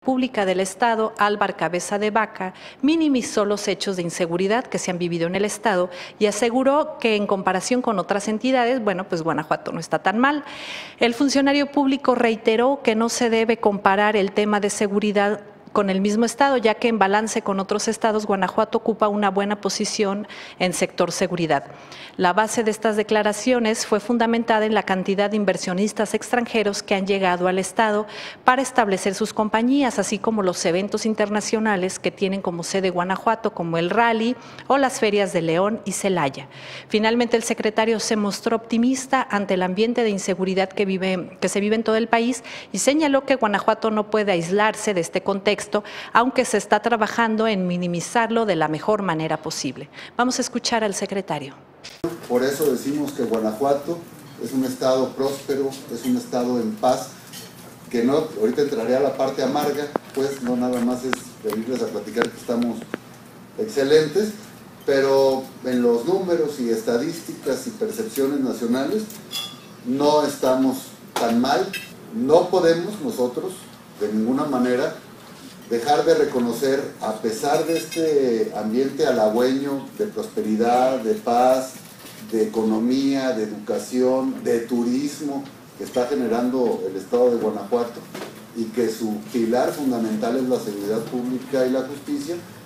Pública del Estado, Álvar Cabeza de Vaca, minimizó los hechos de inseguridad que se han vivido en el Estado y aseguró que en comparación con otras entidades, bueno, pues Guanajuato no está tan mal. El funcionario público reiteró que no se debe comparar el tema de seguridad con el mismo estado, ya que en balance con otros estados, Guanajuato ocupa una buena posición en sector seguridad. La base de estas declaraciones fue fundamentada en la cantidad de inversionistas extranjeros que han llegado al estado para establecer sus compañías, así como los eventos internacionales que tienen como sede Guanajuato, como el Rally o las ferias de León y Celaya. Finalmente, el secretario se mostró optimista ante el ambiente de inseguridad que se vive en todo el país y señaló que Guanajuato no puede aislarse de este contexto, aunque se está trabajando en minimizarlo de la mejor manera posible. Vamos a escuchar al secretario. Por eso decimos que Guanajuato es un estado próspero, es un estado en paz, que no, ahorita entraré a la parte amarga, pues no nada más es venirles a platicar que estamos excelentes, pero en los números y estadísticas y percepciones nacionales no estamos tan mal. No podemos nosotros de ninguna manera dejar de reconocer, a pesar de este ambiente halagüeño de prosperidad, de paz, de economía, de educación, de turismo que está generando el estado de Guanajuato y que su pilar fundamental es la seguridad pública y la justicia,